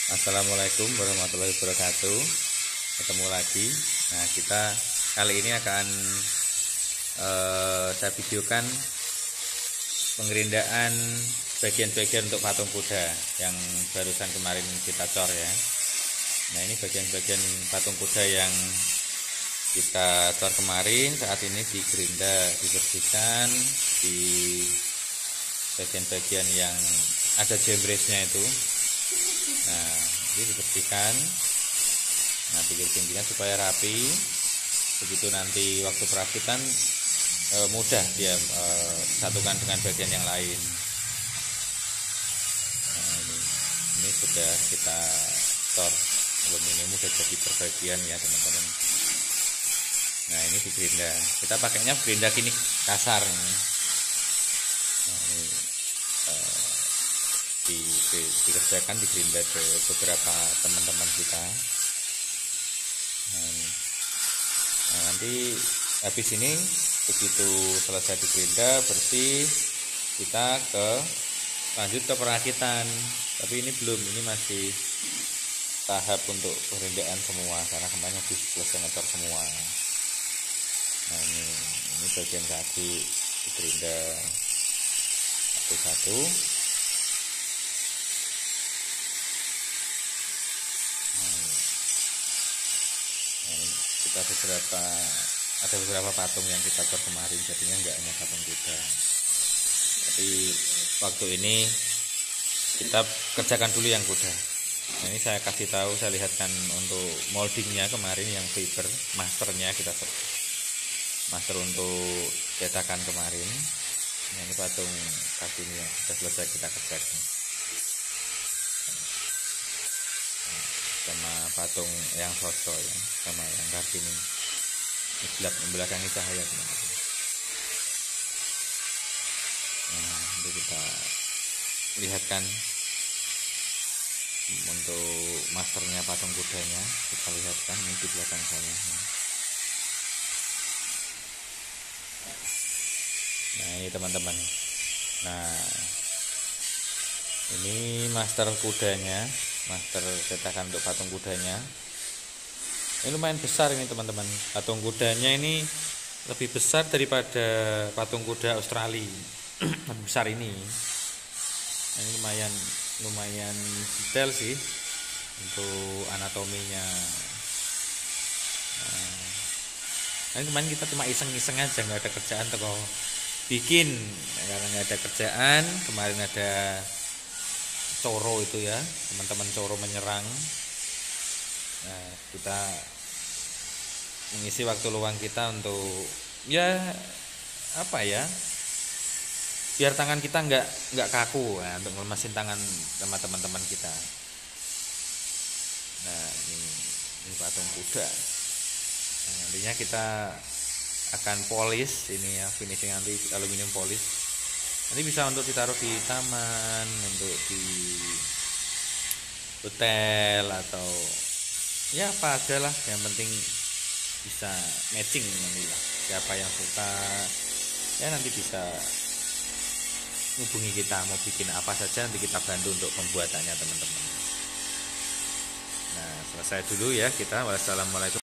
Assalamualaikum warahmatullahi wabarakatuh. Ketemu lagi. Nah, kita kali ini akan saya videokan pengerindaan bagian-bagian untuk patung kuda yang barusan kemarin kita cor ya. Nah, ini bagian-bagian patung kuda yang kita cor kemarin, saat ini digerinda, dibersihkan di bagian-bagian yang ada jembresnya itu. Nah, ini dibersihkan, nah pinggir-pinggirnya supaya rapi. Begitu nanti waktu perakitan mudah dia satukan dengan bagian yang lain. Nah, ini sudah kita cor aluminium, sudah jadi perbagian ya teman-teman. Nah, ini digerinda, kita pakainya gerinda kini kasar ini. Nah, ini dikerjakan digerinda ke beberapa teman-teman kita. Nah, nanti habis ini begitu selesai digerinda bersih, kita lanjut ke perakitan. Tapi ini belum, ini masih tahap untuk pengerindaan semua karena kemarin habis selesai ngecor semua. Nah, ini bagian kaki digerinda satu-satu. Kita ada beberapa patung yang kita cor kemarin, jadinya nggak hanya patung kuda. Tapi waktu ini kita kerjakan dulu yang kuda. Nah, ini saya kasih tahu, saya lihatkan untuk moldingnya kemarin yang fiber, masternya kita master untuk cetakan kemarin. Nah, ini patung kakinya yang sudah selesai kita kerjakan. Sama patung yang sosok ya, sama yang kaki ini membelakangi cahaya teman-teman. Nah, nanti kita lihatkan untuk masternya patung kudanya, kita lihatkan ini di belakang saya. Nah, ini teman-teman. Nah, ini master kudanya, master cetakan untuk patung kudanya. Ini lumayan besar ini teman-teman. Patung kudanya ini lebih besar daripada patung kuda Australia. Lebih besar ini. Ini lumayan detail sih untuk anatominya. Nah, ini kemarin kita cuma iseng-iseng aja, nggak ada kerjaan toko bikin. Karena nggak ada kerjaan, kemarin ada coro itu ya, teman-teman coro menyerang. Nah, kita mengisi waktu luang kita untuk ya apa ya, biar tangan kita nggak kaku ya, untuk melemasin tangan sama teman-teman kita. Nah, ini patung kuda. Nah, nantinya kita akan polish ini ya, finishing nanti aluminium polish. Nanti bisa untuk ditaruh di taman, untuk di hotel atau ya apa aja lah, yang penting bisa matching nanti lah. Siapa yang suka ya nanti bisa hubungi kita, mau bikin apa saja nanti kita bantu untuk pembuatannya teman-teman. Nah, selesai dulu ya kita. Wassalamualaikum.